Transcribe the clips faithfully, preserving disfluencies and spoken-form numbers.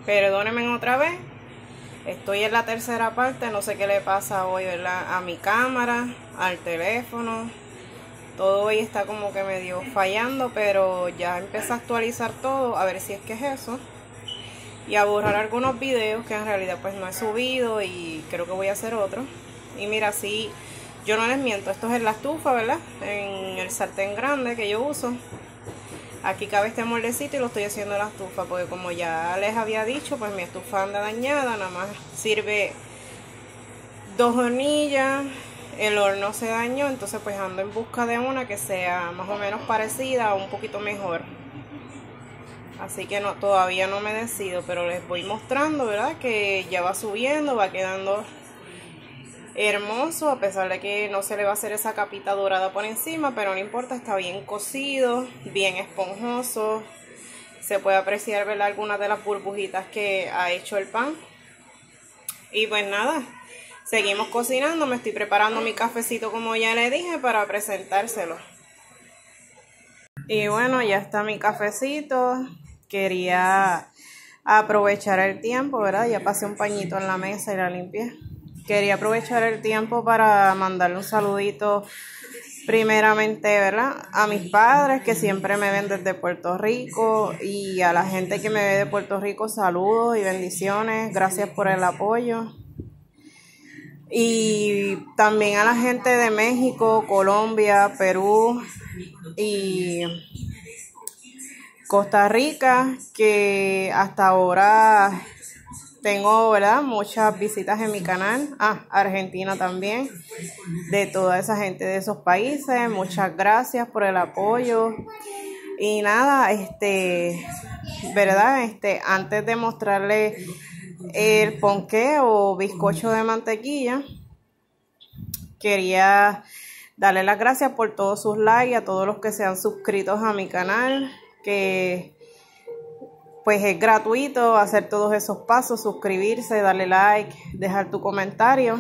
Perdónenme otra vez. Estoy en la tercera parte, no sé qué le pasa hoy, ¿verdad? A mi cámara, al teléfono. Todo hoy está como que medio fallando, pero ya empecé a actualizar todo, a ver si es que es eso. Y a borrar algunos videos que en realidad pues no he subido y creo que voy a hacer otro. Y mira, sí, yo no les miento, esto es en la estufa, ¿verdad? En el sartén grande que yo uso. Aquí cabe este moldecito y lo estoy haciendo en la estufa, porque como ya les había dicho, pues mi estufa anda dañada, nada más sirve dos hornillas, el horno se dañó, entonces pues ando en busca de una que sea más o menos parecida o un poquito mejor. Así que no, todavía no me decido, pero les voy mostrando, ¿verdad? Que ya va subiendo, va quedando hermoso, a pesar de que no se le va a hacer esa capita dorada por encima, pero no importa, está bien cocido, bien esponjoso. Se puede apreciar, ¿verdad?, algunas de las burbujitas que ha hecho el pan. Y pues nada, seguimos cocinando, me estoy preparando mi cafecito como ya le dije para presentárselo. Y bueno, ya está mi cafecito. Quería aprovechar el tiempo, ¿verdad? Ya pasé un pañito en la mesa y la limpié. Quería aprovechar el tiempo para mandarle un saludito primeramente, ¿verdad?, a mis padres que siempre me ven desde Puerto Rico, y a la gente que me ve de Puerto Rico, saludos y bendiciones, gracias por el apoyo. Y también a la gente de México, Colombia, Perú y Costa Rica, que hasta ahora tengo, ¿verdad?, muchas visitas en mi canal. Ah, Argentina también. De toda esa gente de esos países, muchas gracias por el apoyo. Y nada, este, ¿verdad? Este, antes de mostrarle el ponqué o bizcocho de mantequilla, quería darle las gracias por todos sus likes, a todos los que se han suscrito a mi canal, que pues es gratuito hacer todos esos pasos, suscribirse, darle like, dejar tu comentario.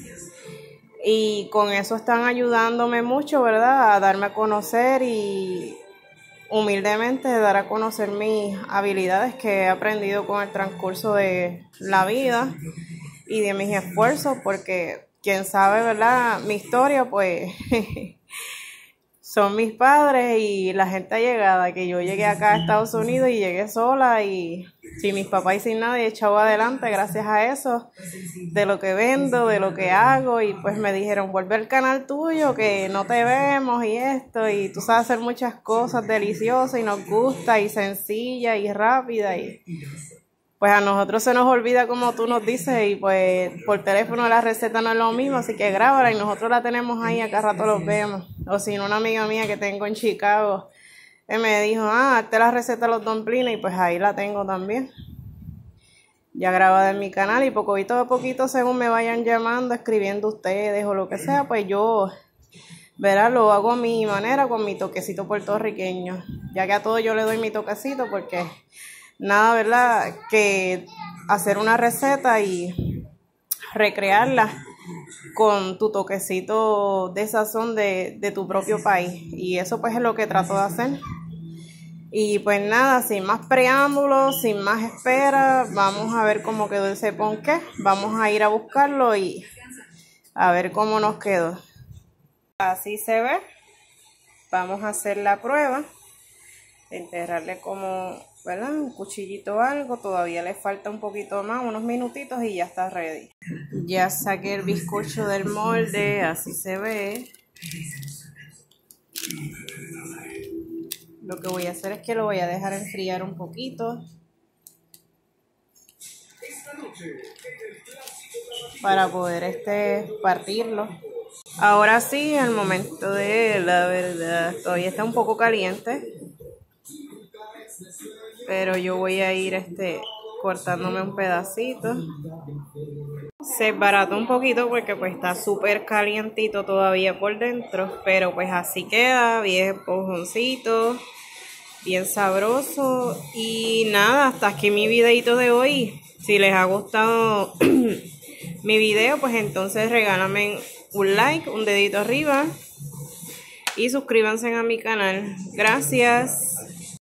Y con eso están ayudándome mucho, ¿verdad?, a darme a conocer y humildemente dar a conocer mis habilidades que he aprendido con el transcurso de la vida y de mis esfuerzos, porque quien sabe, ¿verdad?, mi historia, pues son mis padres y la gente allegada, que yo llegué acá a Estados Unidos y llegué sola y sin mis papás y sin nadie, echado adelante gracias a eso, de lo que vendo, de lo que hago. Y pues me dijeron, vuelve al canal tuyo que no te vemos y esto, y tú sabes hacer muchas cosas deliciosas y nos gusta y sencilla y rápida, y pues a nosotros se nos olvida como tú nos dices, y pues por teléfono la receta no es lo mismo, así que grábala y nosotros la tenemos ahí, acá rato los vemos. O si no, una amiga mía que tengo en Chicago, él me dijo, ah, hazte la receta de los dumplings, y pues ahí la tengo también, ya grabada en mi canal. Y poquito a poquito, según me vayan llamando, escribiendo ustedes o lo que sea, pues yo, verá, lo hago a mi manera, con mi toquecito puertorriqueño, ya que a todo yo le doy mi toquecito, porque nada, ¿verdad?, que hacer una receta y recrearla con tu toquecito de sazón de, de tu propio país. Y eso pues es lo que trato de hacer. Y pues nada, sin más preámbulos, sin más espera, vamos a ver cómo quedó ese ponqué. Vamos a ir a buscarlo y a ver cómo nos quedó. Así se ve. Vamos a hacer la prueba. Enterrarle como, ¿verdad?, un cuchillito o algo. Todavía le falta un poquito más, unos minutitos, y ya está ready. Ya saqué el bizcocho del molde, así se ve. Lo que voy a hacer es que lo voy a dejar enfriar un poquito para poder este partirlo. Ahora sí, el momento de la verdad. Todavía está un poco caliente, pero yo voy a ir este cortándome un pedacito. Se barató un poquito porque pues está súper calientito todavía por dentro, pero pues así queda, bien esponjoncito, bien sabroso. Y nada, hasta aquí mi videito de hoy. Si les ha gustado mi video, pues entonces regálame un like, un dedito arriba y suscríbanse a mi canal. Gracias.